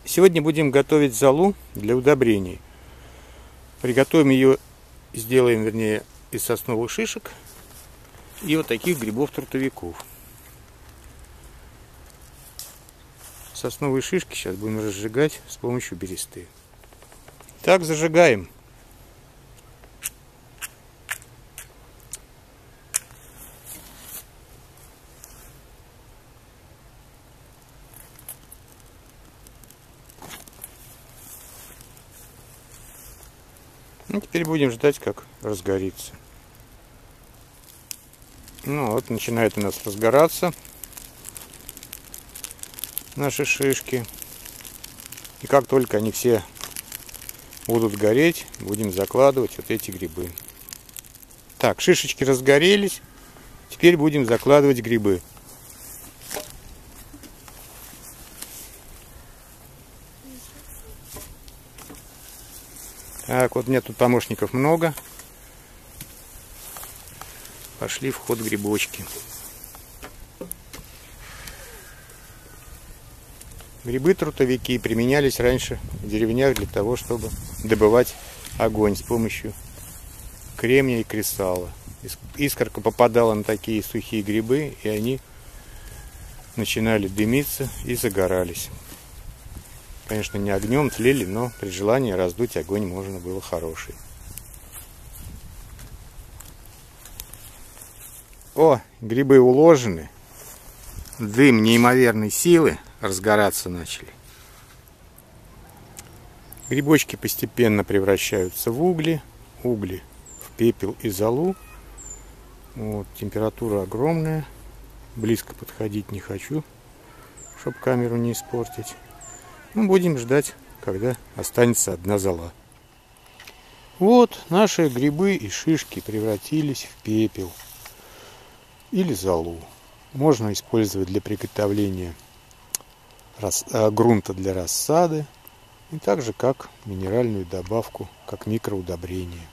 Сегодня будем готовить золу для удобрений. Приготовим ее, сделаем, вернее, из сосновых шишек и вот таких грибов-трутовиков. Сосновые шишки сейчас будем разжигать с помощью бересты. Так, зажигаем. Ну, теперь будем ждать, как разгорится. Ну вот, начинает у нас разгораться наши шишки. И как только они все будут гореть, будем закладывать вот эти грибы. Так, шишечки разгорелись. Теперь будем закладывать грибы. Так, вот у меня тут помощников много. Пошли в ход грибочки. Грибы-трутовики применялись раньше в деревнях для того, чтобы добывать огонь с помощью кремния и кресала. Искорка попадала на такие сухие грибы, и они начинали дымиться и загорались. Конечно, не огнем тлели, но при желании раздуть огонь можно было хороший. О, грибы уложены. Дым неимоверной силы, разгораться начали. Грибочки постепенно превращаются в угли, угли в пепел и золу. Вот, температура огромная. Близко подходить не хочу, чтобы камеру не испортить. Ну, будем ждать, когда останется одна зола. Вот наши грибы и шишки превратились в пепел или золу. Можно использовать для приготовления грунта для рассады, и также как минеральную добавку, как микроудобрение.